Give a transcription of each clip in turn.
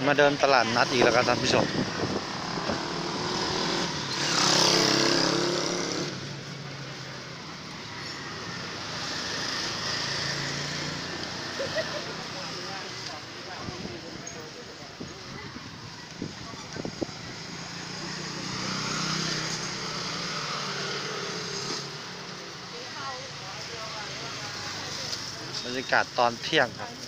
มาเดินตลาดนัดอีกแล้วครับท่านผู้ชมบรรยากาศตอนเที่ยงครับ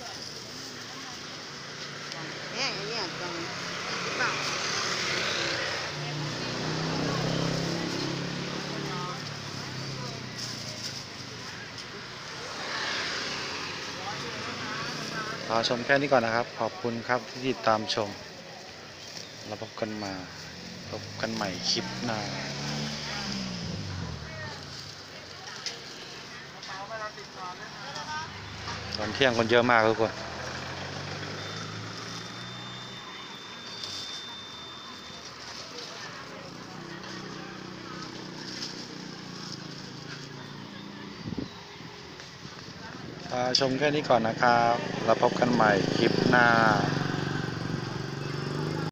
ขอชมแค่นี้ก่อนนะครับขอบคุณครับที่ติดตามชมแล้วพบกันใหม่คลิปหน้าตอนเที่ยงคนเยอะมากทุกคนชมแค่นี้ก่อนนะครับแล้วพบกันใหม่คลิปหน้า